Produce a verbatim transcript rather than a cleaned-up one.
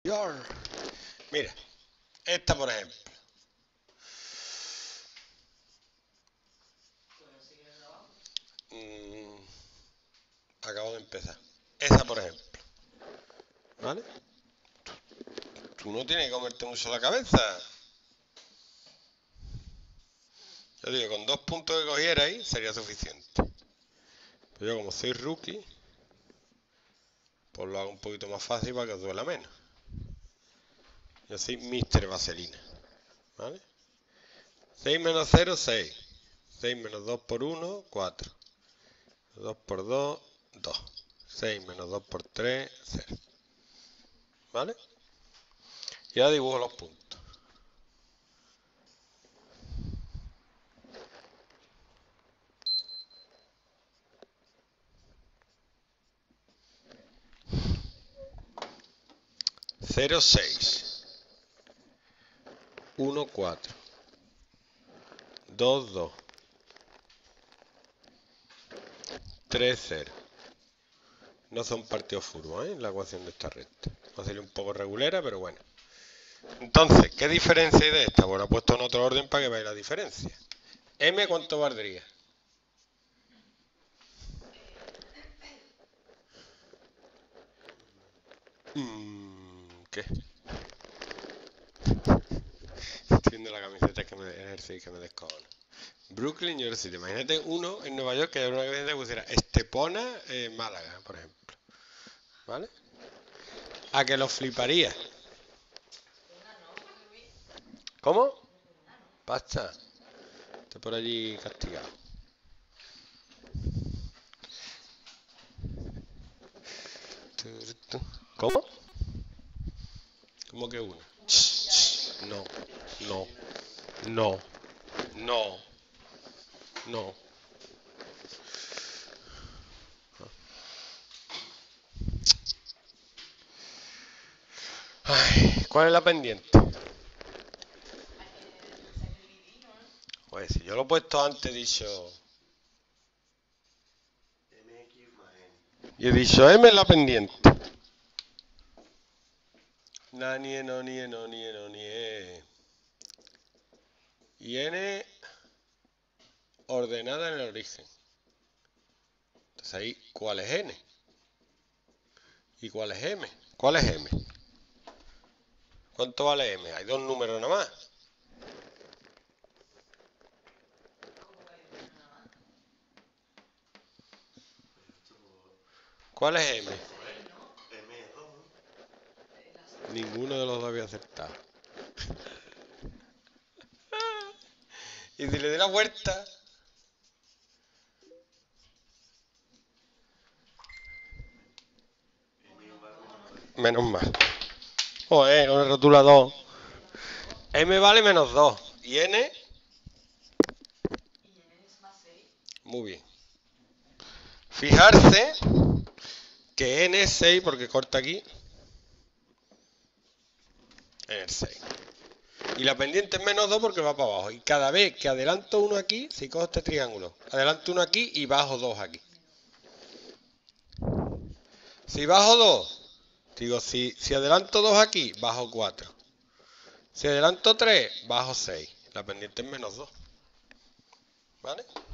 Mira, esta por ejemplo. Mm, acabo de empezar. Esa por ejemplo. ¿Vale? Tú no tienes que comerte mucho la cabeza. Yo digo, con dos puntos que cogiera ahí sería suficiente. Pero yo como soy rookie, pues lo hago un poquito más fácil para que os duela menos. Yo soy mister Vaselina. ¿Vale? seis menos cero, seis. seis menos dos por uno, cuatro. dos por dos, dos. seis menos dos por tres, cero. ¿Vale? Y ahora dibujo los puntos. cero, seis. uno, cuatro. dos, dos. tres, cero. No son partidos furbo, ¿eh? La ecuación de esta recta. Va a ser un poco regulera, pero bueno. Entonces, ¿qué diferencia hay de esta? Bueno, he puesto en otro orden para que veáis la diferencia. M, ¿cuánto valdría? Mm, ¿Qué? Estoy viendo la camiseta que me ejerce que me descojono. Brooklyn, New York City. Imagínate uno en Nueva York que hay una camiseta que pusiera Estepona, eh, Málaga, por ejemplo. ¿Vale? A que lo fliparía. ¿Cómo? Pasta. Estoy por allí castigado. ¿Cómo? ¿Cómo que una? No, no, no, no, no. Ay, ¿cuál es la pendiente? Pues si yo lo he puesto antes, he dicho... Y he dicho M es la pendiente. Na, nie, no, nie, no, nie, no, nie. Y N ordenada en el origen. Entonces ahí, ¿cuál es N? ¿Y cuál es M? ¿Cuál es M? ¿Cuánto vale M? Hay dos números nada más. ¿Cuál es M? Ninguno de los dos había acertado. Y si le doy la vuelta... Menos mal. Joder, con el rotulador. M vale menos dos. ¿Y N? Muy bien. Fijarse que N es seis porque corta aquí. En el seis. Y la pendiente es menos dos porque va para abajo. Y cada vez que adelanto uno aquí, si cojo este triángulo, adelanto uno aquí y bajo dos aquí. Si bajo dos, digo, si, si adelanto dos aquí, bajo cuatro. Si adelanto tres, bajo seis. La pendiente es menos dos. ¿Vale?